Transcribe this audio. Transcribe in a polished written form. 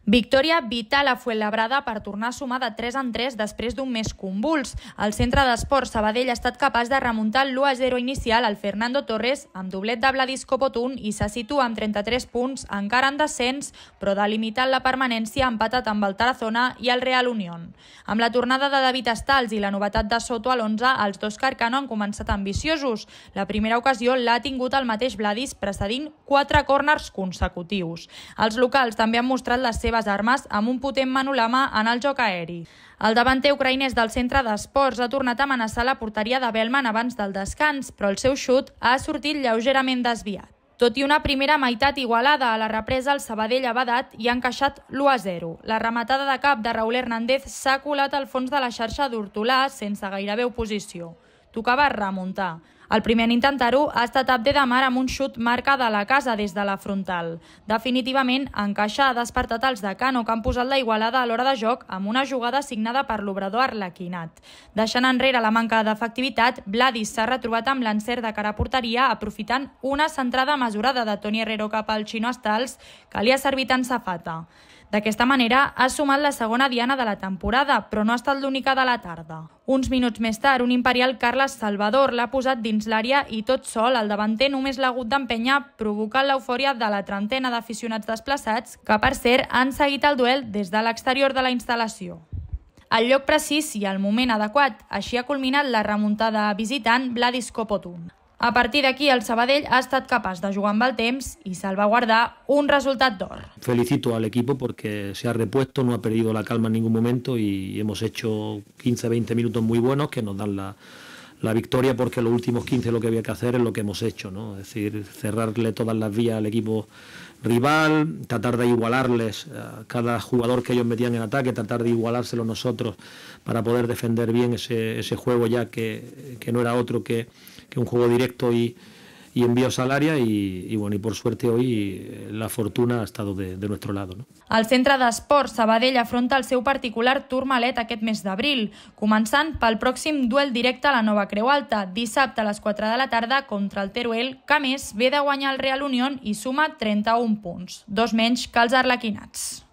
Victòria vital a Fuenlabrada per tornar a sumar de 3 en 3 després d'un mes convuls. El centre d'esports Sabadell ha estat capaç de remuntar l'1-0 inicial al Fernando Torres amb doblet de Vladis Copotún i se situa amb 33 punts, encara en descens, però delimitant la permanència empatat amb el Tarazona i el Real Unión. Amb la tornada de David Estals i la novetat de Soto a l'11, els dos Carcano han començat ambiciosos. La primera ocasió l'ha tingut el mateix Vladis, precedint 4 córners consecutius. Els locals també han mostrat les seves armes amb un potent manolama en el joc aeri. El davanter ucraïnès del centre d'esports ha tornat a amenaçar la porteria de Bellman abans del descans, però el seu xut ha sortit lleugerament desviat. Tot i una primera meitat igualada, a la represa el Sabadell ha badat i ha encaixat l'1-0. La rematada de cap de Raúl Hernández s'ha colat al fons de la xarxa d'Hortolà sense gairebé oposició. Tocava remuntar. El primer en intentar-ho ha estat Abde Damar amb un xut marca de la casa des de la frontal. Definitivament, encaixar ha despertat els de Cano, que han posat la igualada a l'hora de joc amb una jugada signada per l'obrador arlequinat. Deixant enrere la manca d'efectivitat, Vladis s'ha retrobat amb l'encert de cara a porteria, aprofitant una centrada mesurada de Toni Herrero cap al Xino Estals, que li ha servit en safata. D'aquesta manera, ha sumat la segona diana de la temporada, però no ha estat l'única de la tarda. Uns minuts més tard, un imperial Carles Salvador l'ha posat dins l'àrea i tot sol el davanter només l'ha hagut d'empènyer, provocant l'eufòria de la trentena d'aficionats desplaçats, que per cert han seguit el duel des de l'exterior de la instal·lació. El lloc precís i el moment adequat, així ha culminat la remuntada visitant Vladis Copotún. A partir d'aquí, el Sabadell ha estat capaç de jugar amb el temps i salvaguardar un resultat d'or. Felicito al equipo porque se ha repuesto, no ha perdido la calma en ningún momento y hemos hecho 15-20 minutos muy buenos que nos dan la victoria, porque los últimos 15 lo que había que hacer es lo que hemos hecho, ¿no? Es decir, cerrarle todas las vías al equipo rival, tratar de igualarles a cada jugador que ellos metían en ataque, tratar de igualárselo nosotros para poder defender bien ese juego ya que no era otro que un juego directo y envíos al área y por suerte hoy la fortuna ha estado de nuestro lado, ¿no? El centre d'esports Sabadell afronta el seu particular Tourmalet aquest mes d'abril, començant pel pròxim duel directe a la Nova Creu Alta, dissabte a les 4 de la tarda contra el Teruel, que a més ve de guanyar el Real Unión i suma 31 punts, 2 menys que els arlequinats.